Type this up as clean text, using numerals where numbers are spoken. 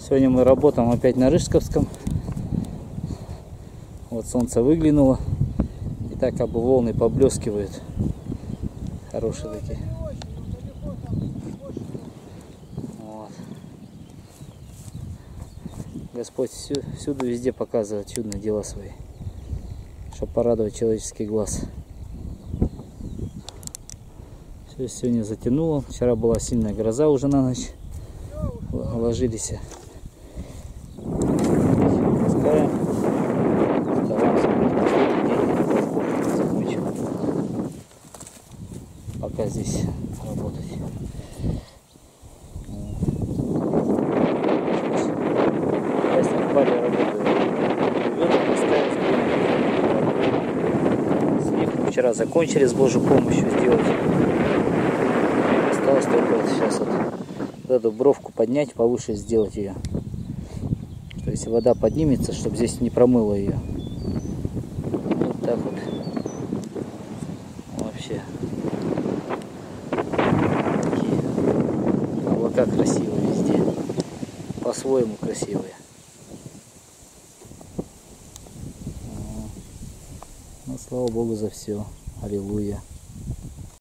Сегодня мы работаем опять на Рыжковском. Вот солнце выглянуло. И так как бы волны поблескивают. Хорошие такие. Вот. Господь всюду везде показывает чудные дела свои, чтобы порадовать человеческий глаз. Все сегодня затянуло. Вчера была сильная гроза уже на ночь. Ложились. Пускаем. Закончим. Пока здесь работать. Вчера закончили с Божьей помощью сделать. Осталось только вот сейчас вот эту бровку поднять, повыше сделать ее. То есть вода поднимется, чтобы здесь не промыло ее. Вот так вот. Вообще. Такие облака красивые везде. По-своему красивые. Ну, слава Богу за все. Аллилуйя.